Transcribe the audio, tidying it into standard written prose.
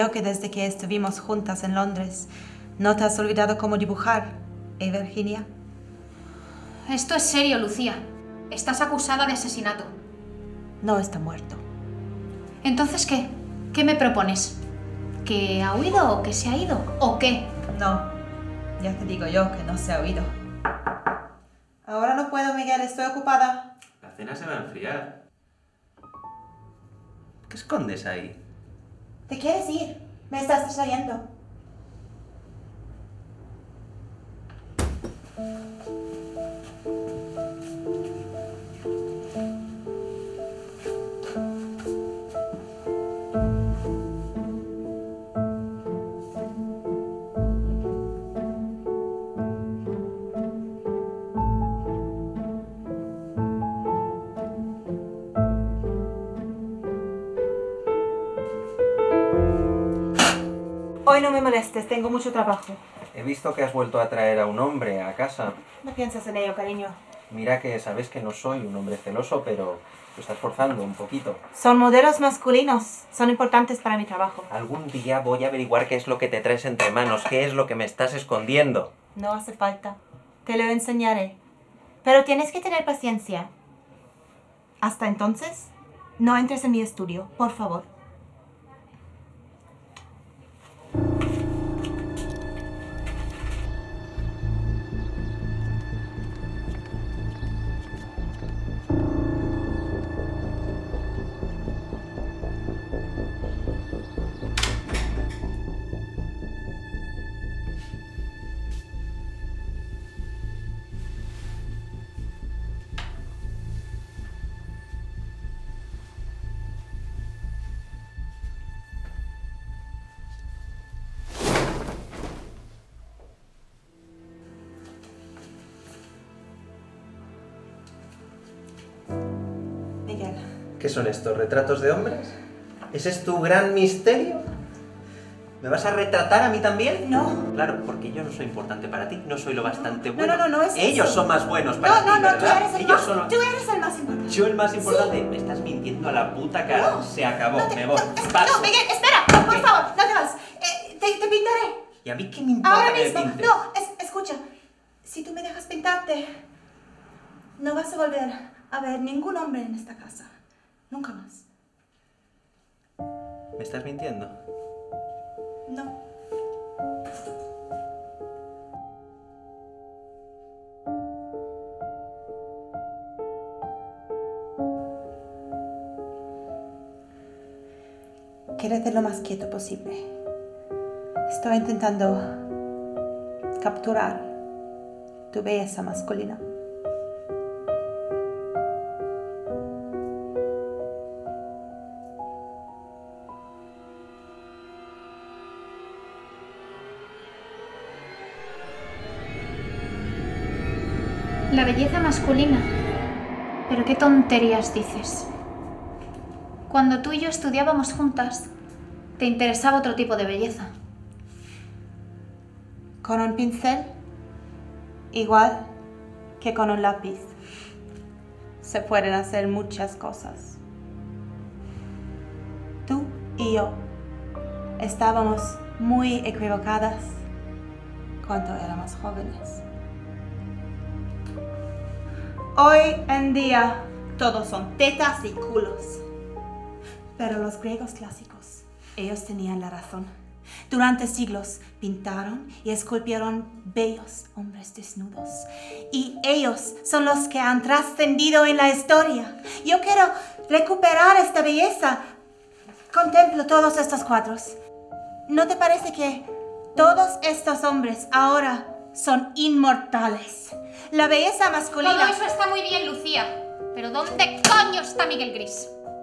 Veo que desde que estuvimos juntas en Londres, no te has olvidado cómo dibujar, ¿eh, Virginia? Esto es serio, Lucía. Estás acusada de asesinato. No está muerto. ¿Entonces qué? ¿Qué me propones? ¿Que ha huido o que se ha ido? ¿O qué? No, ya te digo yo que no se ha oído. Ahora no puedo, Miguel, estoy ocupada. La cena se va a enfriar. ¿Qué escondes ahí? ¿Te quieres ir? Me estás distrayendo. Hoy no me molestes, tengo mucho trabajo. He visto que has vuelto a traer a un hombre a casa. No piensas en ello, cariño. Mira que sabes que no soy un hombre celoso, pero lo estás forzando un poquito. Son modelos masculinos. Son importantes para mi trabajo. Algún día voy a averiguar qué es lo que te traes entre manos, qué es lo que me estás escondiendo. No hace falta. Te lo enseñaré. Pero tienes que tener paciencia. Hasta entonces, no entres en mi estudio, por favor. Miguel. ¿Qué son estos? ¿Retratos de hombres? ¿Ese es tu gran misterio? ¿Me vas a retratar a mí también? No. Claro, porque yo no soy importante para ti, no soy lo bastante bueno. No es Ellos eso. son más buenos para ti, No, ¿verdad? tú eres el Ellos más, son... tú eres el más importante. ¿Yo el más importante? Sí. Me estás mintiendo a la puta cara. No. Se acabó, No, me voy. No, Paso. Miguel, espera, por ¿Qué? favor, no te vas. Te pintaré. ¿Y a mí qué me importa Ahora que mismo. me pintes? No, escucha. Si tú me dejas pintarte, no vas a volver a ver ningún hombre en esta casa. Nunca más. ¿Me estás mintiendo? No. Quédate lo más quieto posible. Estoy intentando capturar tu belleza masculina. La belleza masculina. ¿Pero qué tonterías dices? Cuando tú y yo estudiábamos juntas, te interesaba otro tipo de belleza. Con un pincel, igual que con un lápiz, se pueden hacer muchas cosas. Tú y yo estábamos muy equivocadas cuando éramos jóvenes. Hoy en día todos son tetas y culos. Pero los griegos clásicos, ellos tenían la razón. Durante siglos pintaron y esculpieron bellos hombres desnudos. Y ellos son los que han trascendido en la historia. Yo quiero recuperar esta belleza. Contemplo todos estos cuadros. ¿No te parece que todos estos hombres ahora son inmortales? La belleza masculina... Todo eso está muy bien, Lucía. Pero ¿dónde coño está Miguel Gris?